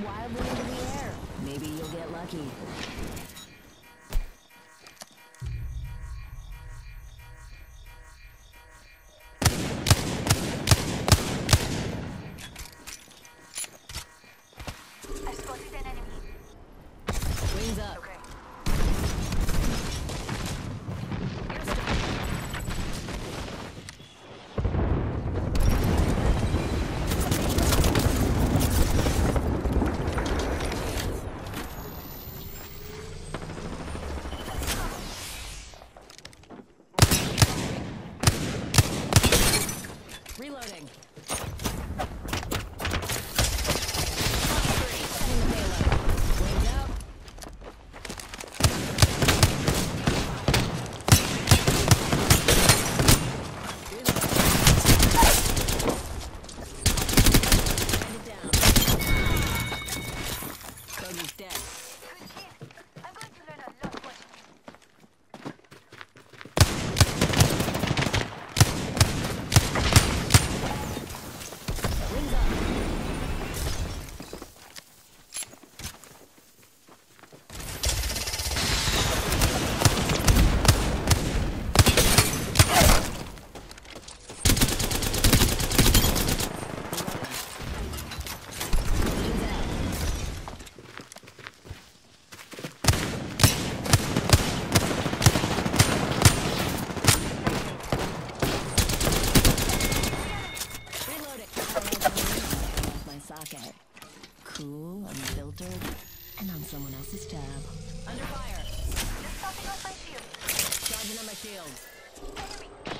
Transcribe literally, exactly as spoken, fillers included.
wildly into the air. Maybe you'll get lucky. I spotted an enemy. Wings up. Okay. Reloading. Socket. Cool, unfiltered, and on someone else's tab. Under fire. Just stopping off my shield. Charging on my shield. Enemy.